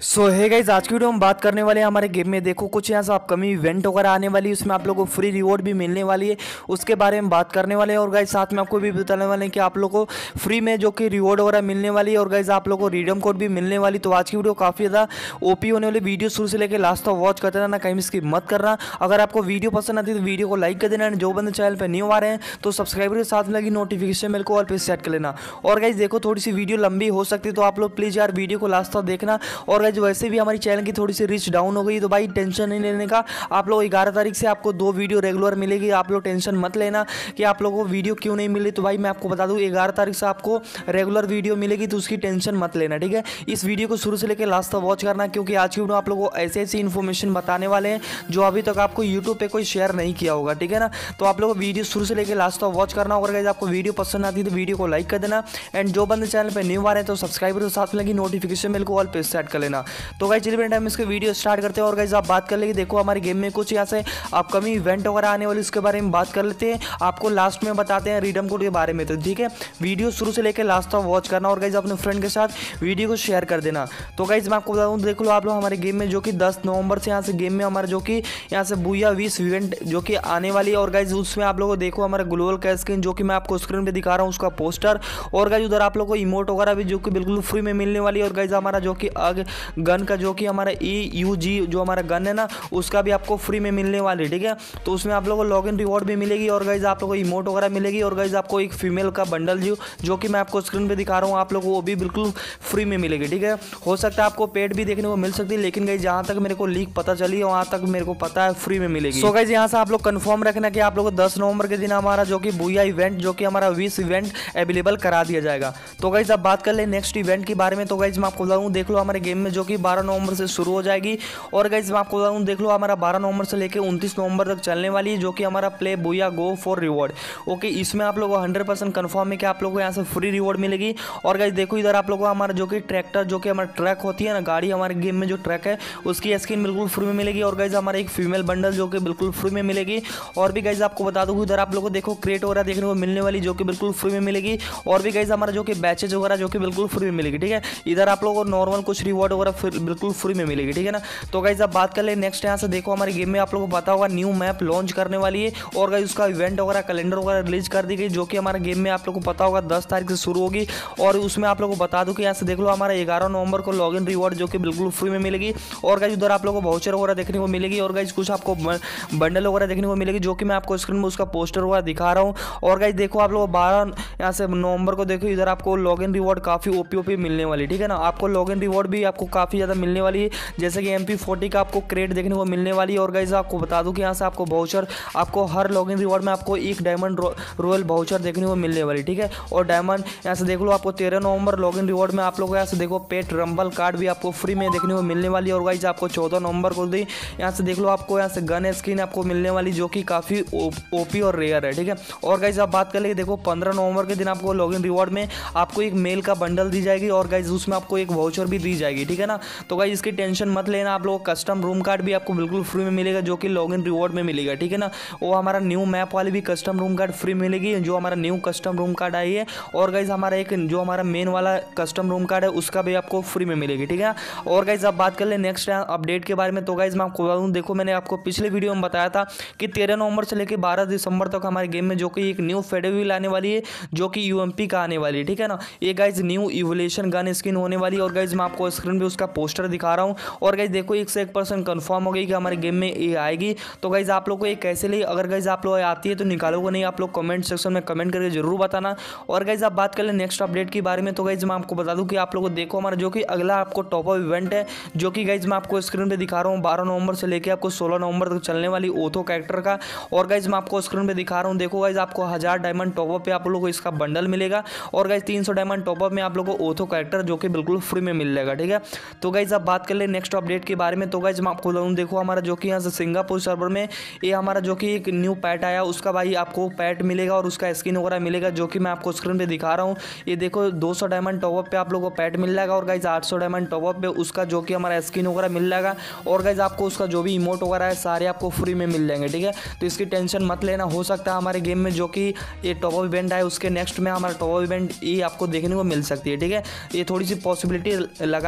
सो है गाइज, आज की वीडियो हम बात करने वाले हैं हमारे गेम में। देखो कुछ यहाँ से अपकमिंग इवेंट वगैरह आने वाली है, उसमें आप लोगों को फ्री रिवॉर्ड भी मिलने वाली है, उसके बारे में बात करने वाले हैं। और गाइज साथ में आपको भी बताने वाले हैं कि आप लोगों को फ्री में जो कि रिवॉर्ड वगैरह मिलने वाली है, और गाइज आप लोगों को रिडीम कोड भी मिलने वाली। तो आज की वीडियो काफ़ी ज़्यादा ओपी होने वाली, वीडियो शुरू से लेकर लास्ट तक वॉच करते रहना, कहीं स्किप मत करना। अगर आपको वीडियो पसंद आती है तो वीडियो को लाइक कर देना, जो बंदे चैनल पर न्यू आ रहे हैं तो सब्सक्राइबर के साथ लगी नोटिफिकेशन मेरे को ऑल पे सेट कर लेना। और गाइज देखो थोड़ी सी वीडियो लंबी हो सकती है, तो आप लोग प्लीज़ यार वीडियो को लास्ट तक देखना। और गाइज वैसे भी हमारी चैनल की थोड़ी सी रीच डाउन हो गई, तो भाई टेंशन नहीं लेने का। आप लोग 11 तारीख से आपको 2 वीडियो रेगुलर मिलेगी, आप लोग टेंशन मत लेना कि आप लोगों को वीडियो क्यों नहीं मिली। तो भाई मैं आपको बता दूं 11 तारीख से आपको रेगुलर वीडियो मिलेगी, तो उसकी टेंशन मत लेना, ठीक है। इस वीडियो को शुरू से लेकर लास्ट तक वॉच करना, क्योंकि आज की वीडियो आप लोगों को ऐसी ऐसी इन्फॉर्मेशन बताने वाले हैं जो अभी तक आपको यूट्यूब पे कोई शेयर नहीं किया होगा, ठीक है ना। तो आप लोग वीडियो शुरू से लेकर लास्ट तक वॉच करना। और अगर आपको वीडियो पसंद आती है तो वीडियो को लाइक कर देना, एंड जो बंदे चैनल पर न्यू आ रहे हैं तो सब्सक्राइबर के साथ लगी नोटिफिकेशन मेरे को ऑल पे सेट कर लेना। तो गाइस चलिए टाइम इसके वीडियो स्टार्ट करते हैं। और गाइस आप बात कर लेंगे, देखो हमारे गेम में कुछ यहाँ से अपकमिंग इवेंट वगैरह आने वाली, उसके बारे में बात कर लेते हैं। आपको लास्ट में बताते हैं रिडीम कोड के बारे में, तो ठीक है वीडियो शुरू से लेकर लास्ट तक वॉच करना। और गाइस अपने फ्रेंड के साथ वीडियो को शेयर कर देना। तो गाइस मैं आपको बताऊँ, देख लो आप लोग हमारे गेम में जो कि 10 नवंबर से यहाँ से गेम में हमारा जो कि यहाँ से बुया 20 इवेंट जो कि आने वाली है। और गाइस उसमें आप लोगों को देखो हमारा ग्लोबल कैश स्किन जो कि मैं आपको स्क्रीन पे दिखा रहा हूँ, उसका पोस्टर। और गाइस उधर आप लोग को इमोट वगैरह भी जो कि बिल्कुल फ्री में मिलने वाली है। और गाइस हमारा जो कि गन का जो कि हमारा EUG जो हमारा गन है ना, उसका भी आपको फ्री में मिलने वाली, ठीक है। तो उसमें आप लोगों को लॉगिन रिवॉर्ड भी मिलेगी, और गाइस आप लोगों को इमोट वगैरह मिलेगी। और गाइस आपको एक फीमेल का बंडल जो कि मैं आपको स्क्रीन पे दिखा रहा हूँ, आप लोगों को वो भी बिल्कुल फ्री में मिलेगी, ठीक है। हो सकता है आपको पेड भी देखने को मिल सकती है, लेकिन गाइस जहाँ तक मेरे को लीक पता चली है वहाँ तक मेरे को पता है फ्री में मिलेगी। सो गाइस यहाँ से आप लोग कंफर्म रखना कि आप लोगों को 10 नवंबर के दिन हमारा जो कि बुया इवेंट जो कि हमारा 20 इवेंट अवेलेबल करा दिया जाएगा। तो गाइस अब बात कर ले नेक्स्ट इवेंट के बारे में। तो गाइस मैं आपको बताऊँ, देख लो हमारे गेम में जो कि 12 नवंबर से शुरू हो जाएगी। और गाइस मैं आपको बताऊँ, देख लो हमारा 12 नवंबर से लेकर 29 नवंबर तक चलने वाली है, जो कि हमारा play booyah go for reward. Okay, इसमें आप लोगों को 100% कंफर्म है कि आप लोगों को यहाँ से फ्री रिवॉर्ड मिलेगी। और गाइस देखो इधर आप लोगों को हमारा जो कि ट्रैक्टर जो कि हमारा ट्रक होती है ना, गाड़ी हमारे गेम में जो ट्रक है उसकी स्किन बिल्कुल फ्री में मिलेगी। और गाइस हमारा एक फीमेल बंडल जो कि बिल्कुल फ्री में मिलेगी। और भी गाइस आपको बता दूँ इधर आप लोगों को देखो क्रेट वगैरह देखने को मिलने वाली, जो कि बिल्कुल फ्री में मिलेगी। और भी गाइस हमारा जो कि बैचेज वगैरह जो कि बिल्कुल फ्री में मिलेगी, ठीक है। इधर आप लोगों को नॉर्मल कुछ रिवॉर्ड वगैरह बिल्कुल फ्री में मिलेगी, ठीक है ना। तो गाइस अब बात कर ले नेक्स्ट, यहाँ से देखो हमारे गेम में आप लोगों को पता होगा न्यू मैप लॉन्च करने वाली है। और गाइस उसका इवेंट वगैरह कैलेंडर वगैरह रिलीज कर दी गई, जो कि हमारे गेम में आप लोगों को पता होगा 10 तारीख से शुरू होगी। और उसमें आप लोगों को बता दूं कि यहाँ से देख लो हमारा 11 नवंबर को लॉगिन रिवॉर्ड जो कि बिल्कुल फ्री में मिलेगी। और गाइस उधर आप लोगों को वाउचर वगैरह देखने को मिलेगी। और गाइस कुछ आपको बंडल वगैरह देखने को मिलेगी, जो कि मैं आपको स्क्रीन में उसका पोस्टर वगैरह दिखा रहा हूँ। और गाइस देखो आप लोग 12 यहाँ से नवंबर को देखो इधर आपको लॉगिन रिवॉर्ड काफ़ी ओपी मिलने वाली, ठीक है ना। आपको लॉगिन रिवॉर्ड भी आपको काफ़ी ज़्यादा मिलने वाली है, जैसे कि MP40 का आपको क्रेट देखने को मिलने वाली है। और गाइस आपको बता दूं कि यहाँ से आपको वाउचर, आपको हर लॉगिन रिवॉर्ड में आपको एक डायमंड रॉयल वाउचर देखने को मिलने वाली, ठीक है। और डायमंड यहाँ से देख लो आपको 13 नवंबर लॉगिन रिवॉर्ड में आप लोग यहाँ से देखो पेट रंबल कार्ड भी आपको फ्री में देखने को मिलने वाली है। और गाइस आपको 14 नवंबर को दी यहाँ से देख लो आपको यहाँ से गन स्किन आपको मिलने वाली, जो कि काफ़ी ओपी और रेयर है, ठीक है। और गाइस आप बात कर ले, देखो 15 नवंबर के दिन आपको लॉगिन रिवॉर्ड में आपको एक मेल का बंडल दी जाएगी। और गाइस उसमें आपको एक वाउचर भी दी जाएगी, ठीक है ना। तो गाइस इसकी टेंशन मत लेना, आप लोगों को कस्टम रूम कार्ड भी आपको बिल्कुल फ्री में मिलेगा, जो कि लॉगिन रिवॉर्ड में मिलेगा, ठीक है ना। वो हमारा न्यू मैप वाली भी कस्टम रूम कार्ड फ्री मिलेगी, जो हमारा न्यू कस्टम रूम कार्ड आई है। और गाइस हमारा एक जो हमारा मेन वाला कस्टम रूम कार्ड है उसका भी आपको फ्री में मिलेगी, ठीक है। और गाइस अब बात कर ले नेक्स्ट अपडेट के बारे में। तो गाइस मैं आपको बताऊं, देखो मैंने आपको पिछले वीडियो में बताया था कि 13 नवंबर से लेकर 12 दिसंबर तक हमारे गेम में जो कि एक न्यू फेडेविल आने वाली है, जो कि UMP का आने वाली है, ठीक है ना। ये guys new evolution gun skin होने वाली है। और गाइस मैं आपको स्क्रीन पे उसका पोस्टर दिखा रहा हूँ। और गाइस देखो 101% कंफर्म हो गई कि हमारे गेम में ये आएगी। तो गाइस आप लोग को ये कैसे ली, अगर गाइस आप लोग आती है तो निकालोगे नहीं, आप लोग कमेंट सेक्शन में कमेंट करके जरूर बताना। और गाइस आप बात कर ले नेक्स्ट अपडेट के बारे में। तो गाइस मैं आपको बता दूं कि आप लोगों को देखो हमारा जो कि अगला आपको टॉप अप इवेंट है, जो कि गाइस मैं आपको स्क्रीन पे दिखा रहा हूँ 12 नवंबर से लेकर आपको 16 नवंबर तक चलने वाली ओथो कैरेक्टर का। और गाइस मैं आपको स्क्रीन पे दिखा रहा हूँ, देखो गाइस आपको 1000 डायमंड टॉपअप पे आप लोगों को इसका बंडल मिलेगा। और गाइस 300 डायमंड टॉपअप में आप लोगों को ओथो कैरेक्टर जो कि बिल्कुल फ्री में मिल जाएगा, ठीक है। तो गाइस आप बात कर ले नेक्स्ट अपडेट के बारे में। तो गाइस मैं आपको बताऊं, देखो हमारा जो कि यहाँ से सिंगापुर सर्वर में ये हमारा जो कि एक न्यू पैट आया, उसका भाई आपको पैट मिलेगा और उसका स्किन वगैरह मिलेगा, जो कि मैं आपको स्क्रीन पे दिखा रहा हूँ। ये देखो 200 डायमंड टॉपअप पे आप लोगों को पैट मिल जाएगा। और गाइस 800 डायमंड टॉपअप पे उसका जो कि हमारा स्किन वगैरह मिल जाएगा। और गाइस आपको उसका जो भी इमोट वगैरह है सारे आपको फ्री में मिल जाएंगे, ठीक है। तो इसकी टेंशन मत लेना, हो सकता है हमारे गेम में जो कि ये टॉपअप इवेंट आए उसके नेक्स्ट में हमारा टॉपअप इवेंट ये आपको देखने को मिल सकती है, ठीक है। ये थोड़ी सी पॉसिबिलिटी लगाई गई इस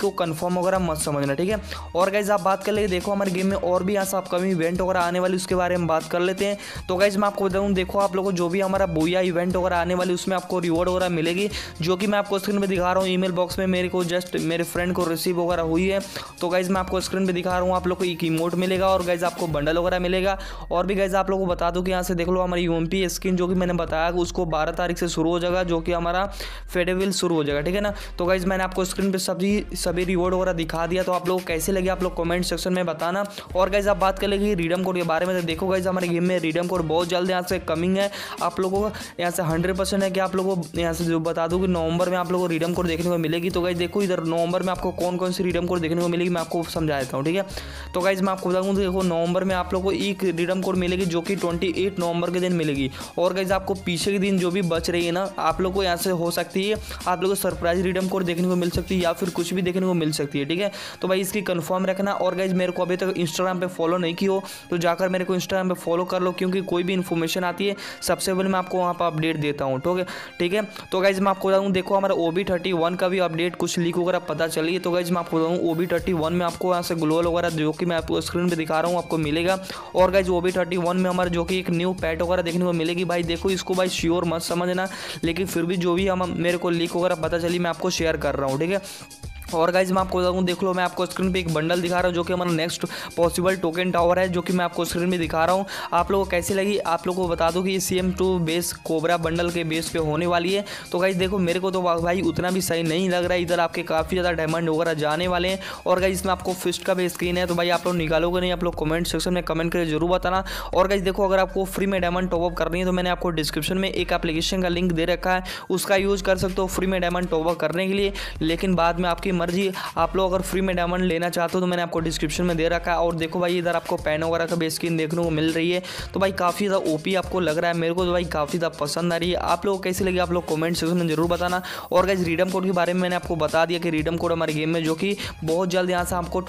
इसको कंफर्म वगैरह मत समझना, ठीक है। और गाइज आप बात कर ले, देखो हमारे गेम में और भी यहाँ से अपकमिंग इवेंट वगैरह आने वाली, उसके बारे में बात कर लेते हैं। तो गाइज मैं आपको बताऊँ, देखो आप लोगों को जो भी हमारा बूया इवेंट वगैरह आने वाली उसमें आपको रिवॉर्ड वगैरह मिलेगी, जो कि मैं आपको स्क्रीन पर दिखा रहा हूँ। ईमेल बॉक्स में मेरे को जस्ट मेरे फ्रेंड को रिसीव वगैरह हुई है। तो गाइज मैं आपको स्क्रीन पर दिखा रहा हूँ, आप लोग को एक इमोट मिलेगा और गाइज आपको बंडल वगैरह मिलेगा। और भी गाइज आप लोगों को बता दूँ कि यहाँ से देख लो हमारी यूएमपी स्किन जो कि मैंने बताया उसको 12 तारीख से शुरू हो जाएगा, जो कि हमारा फेडेविल शुरू हो जाएगा, ठीक है ना। तो गाइज मैंने आपको स्क्रीन पे सभी रिवॉर्ड वगैरह दिखा दिया। तो आप लोग कैसे लगे आप लोग कमेंट सेक्शन में बताना। और गाइज आप बात कर लेंगे रिडम कोड के बारे में, तो देखो गाइज हमारे गेम में रिडम कोड बहुत जल्द यहाँ से कमिंग है। आप लोगों को यहाँ से 100% है कि आप लोगों को यहाँ से जो बता दूँ कि नवंबर में आप लोगों को रिडम कोड देखने को मिलेगी। तो गाइज देखो इधर नवंबर में आपको कौन कौन सी रिडम कोड देखने को मिलेगी मैं आपको समझा देता हूँ, ठीक है। तो गाइज मैं आपको बताऊँ, देखो नवंबर में आप लोगों को एक रिडम कोड मिलेगी जो कि 28 नवंबर के दिन मिलेगी। और गाइज आपको पीछे के दिन जो भी बच रही है ना, आप लोग को यहाँ से हो सकती है आप लोग को सरप्राइज रिडम कोड देखने को मिल सकती है या फिर कुछ भी देखने को मिल सकती है, ठीक है। तो भाई इसकी कंफर्म रखना। और गाइज मेरे को अभी तक इंस्टाग्राम पे फॉलो नहीं की हो तो जाकर मेरे को इंस्टाग्राम पे फॉलो कर लो, क्योंकि कोई भी इन्फॉर्मेशन आती है सबसे पहले मैं आपको वहाँ पर अपडेट देता हूँ, ठीक है। तो गाइज मैं आपको बताऊँ, देखो हमारा OB31 का भी अपडेट कुछ लीक वगैरह पता चली है। तो गाइज मैं आपको बताऊँ OB31 में आपको यहाँ से ग्लोबल वगैरह जो कि मैं आपको स्क्रीन पर दिखा रहा हूँ आपको मिलेगा। और गाइज OB31 में हमारा जो कि एक न्यू पैट वगैरह देखने को मिलेगी। भाई देखो इसको भाई श्योर मत समझना, लेकिन फिर भी जो भी हम मेरे को लीक वगैरह पता चली मैं आपको शेयर कर रहा हूँ, ठीक है। और गाइज मैं आपको बताऊँ, देख लो मैं आपको स्क्रीन पे एक बंडल दिखा रहा हूँ जो कि हमारा नेक्स्ट पॉसिबल टोकन टावर है, जो कि मैं आपको स्क्रीन में दिखा रहा हूँ। आप लोगों को कैसी लगी आप लोगों को बता दूँ कि ये CM2 बेस कोबरा बंडल के बेस पे होने वाली है। तो गाइज देखो मेरे को तो भाई उतना भी सही नहीं लग रहा है, इधर आपके काफ़ी ज़्यादा डायमंड वगैरह जाने वाले हैं। और गाइज इसमें आपको फिस्ट का भी स्क्रीन है, तो भाई आप लोग निकालोगे नहीं, आप लोग कमेंट सेक्शन में कमेंट करके जरूर बताना। और गाइज देखो अगर आपको फ्री में डायमंड टॉपअप करनी है तो मैंने आपको डिस्क्रिप्शन में एक एप्लीकेशन का लिंक दे रखा है, उसका यूज़ कर सकते हो फ्री में डायमंड टॉपअप करने के लिए। लेकिन बाद में आपकी मर्जी, आप अगर फ्री में डायमंड लेना चाहते हो तो मैंने आपको डिस्क्रिप्शन में दे रखा है। और देखो भाई इधर आपको पैन वगैरह का भी स्किन देखने को मिल रही है। तो भाई काफ़ी ज़्यादा OP आपको लग रहा है, मेरे को तो भाई काफ़ी ज़्यादा पसंद आ रही है। आप लोग कैसी लगी आप लोग कमेंट सेक्शन में जरूर बताना। और गाइस रिडम कोड के बारे में मैंने आपको बता दिया कि रिडम कोड हमारे गेम में जो कि बहुत जल्द यहाँ से आपको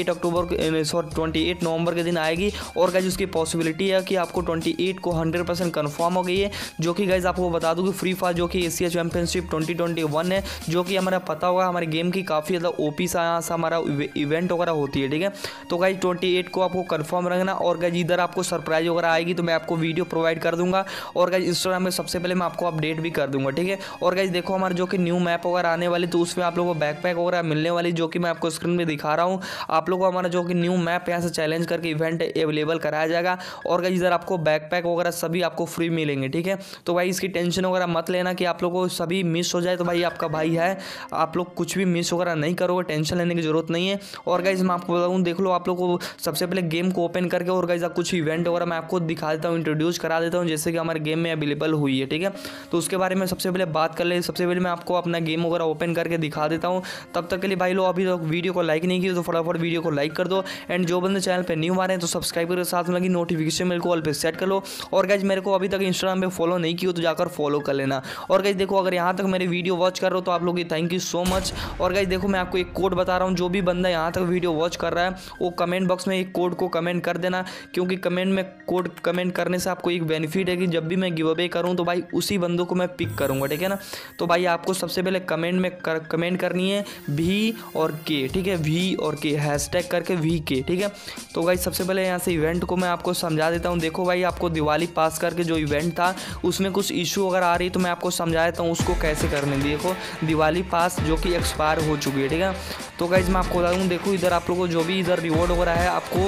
28 नवंबर के दिन आएगी। और गाइस उसकी पॉसिबिलिटी है कि आपको 28 को 100% कन्फर्म हो गई है, जो कि गाइस आपको बता दूँ कि फ्री फायर जो कि एशिया चैंपियनशिप 2021 है, जो कि हमारा पता होगा हमारे गेम की काफ़ी ज़्यादा OP सा हमारा इवेंट वगैरह होती है, ठीक है। तो गाइज 28 को आपको कंफर्म रखना। और गाइज इधर आपको सरप्राइज वगैरह आएगी तो मैं आपको वीडियो प्रोवाइड कर दूंगा। और गाइज इंस्टाग्राम में सबसे पहले मैं आपको अपडेट भी कर दूंगा, ठीक है। और गाइज देखो हमारे जो कि न्यू मैप वगैरह आने वाली, तो उसमें आप लोगों को बैकपैक वगैरह मिलने वाली, जो कि मैं आपको स्क्रीन में दिखा रहा हूँ। आप लोगों को हमारा जो कि न्यू मैप यहाँ से चैलेंज करके इवेंट अवेलेबल कराया जाएगा। और गाइज इधर आपको बैकपैक वगैरह सभी आपको फ्री मिलेंगे, ठीक है। तो भाई इसकी टेंशन वगैरह मत लेना कि आप लोगों को सभी मिस हो जाए, तो भाई आपका भाई है, आप लोग कुछ भी मिस वगैरह नहीं करोगे, टेंशन लेने की जरूरत नहीं है। और गाइज मैं आपको बताऊँ, देख लो आप लोग को सबसे पहले गेम को ओपन करके और गाइज कुछ इवेंट वगैरह मैं आपको दिखा देता हूँ, इंट्रोड्यूस करा देता हूँ, जैसे कि हमारे गेम में अवेलेबल हुई है, ठीक है। तो उसके बारे में सबसे पहले बात कर ले। सबसे पहले मैं आपको अपना गेम वगैरह ओपन करके दिखा देता हूँ। तब तक के लिए भाई लोग अभी तक वीडियो को लाइक नहीं किया तो फटाफट वीडियो को लाइक कर दो। एंड जो बंदे चैनल पर न्यू आ रहे हैं तो सब्सक्राइब करके साथ में लगी नोटिफिकेशन मेरे को ऑल पे सेट कर लो। और गाइज मेरे को अभी तक इंस्टाग्राम पे फॉलो नहीं किया तो जाकर फॉलो कर लेना। और गाइज देखो अगर यहाँ तक मेरी वीडियो वॉच कर रहे हो तो आप लोग थैंक यू सो मच। और गाइज देखो मैं आपको एक कोड बता रहा हूँ, जो भी बंदा यहाँ तक वीडियो वॉच कर रहा है वो कमेंट बॉक्स में एक कोड को कमेंट कर देना, क्योंकि कमेंट में कोड कमेंट करने से आपको एक बेनिफिट है कि जब भी मैं गिव अवे करूँ तो भाई उसी बंदों को मैं पिक करूँगा, ठीक है ना। तो भाई आपको सबसे पहले कमेंट में कमेंट करनी है V और K, ठीक है, V और K हैशटैग करके VK, ठीक है। तो भाई सबसे पहले यहाँ से इवेंट को मैं आपको समझा देता हूँ। देखो भाई आपको दिवाली पास करके जो इवेंट था उसमें कुछ इशू अगर आ रही तो मैं आपको समझा देता हूँ उसको कैसे करने। देखो दिवाली पास जो कि एक्सपायर हो चुकी है, ठीक है। तो गाइज मैं आपको बता दूँ, देखो इधर आप लोगों को जो भी इधर रिवॉर्ड वगैरह है आपको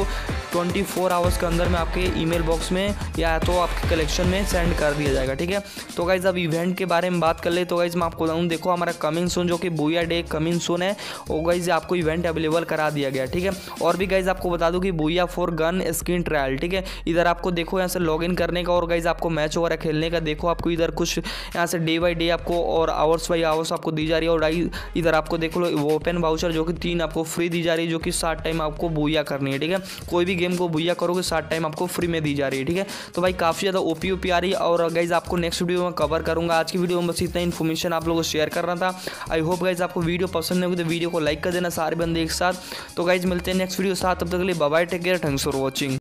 24 आवर्स के अंदर में आपके ईमेल बॉक्स में या तो आपके कलेक्शन में सेंड कर दिया जाएगा, ठीक है। तो गाइज अब इवेंट के बारे में बात कर ले। तो गाइज मैं आपको बताऊँ, देखो हमारा कमिंग सून जो कि बूया डे कमिंग सून है वो गाइज आपको इवेंट अवेलेबल करा दिया गया, ठीक है। और भी गाइज आपको बता दूँ कि booyah for gun skin trial, ठीक है। इधर आपको देखो यहाँ से लॉगिन करने का और गाइज आपको मैच वगैरह खेलने का, देखो आपको इधर कुछ यहाँ से डे बाई डे आपको और आवर्स बाई आवर्स आपको दी जा रही है। और इधर आपको देखो ओपन वाउचर जो कि 3 आपको फ्री दी जा रही है, जो कि 60 टाइम आपको बूया करनी है, ठीक है। कोई भी गेम को बूया करोगे 60 टाइम आपको फ्री में दी जा रही है, ठीक है। तो भाई काफ़ी ज़्यादा ओपी आ रही है। और गाइज आपको नेक्स्ट वीडियो में कवर करूँगा। आज की वीडियो में बस इतना इन्फॉर्मेशन आप लोगों को शेयर करना था। आई होप गाइज आपको वीडियो पसंद होगी तो वीडियो को लाइक कर देना सारे बंदे एक साथ। तो गाइज मिलते हैं नेक्स्ट वीडियो साथ, तब तक के लिए bye bye, take care, thanks for watching.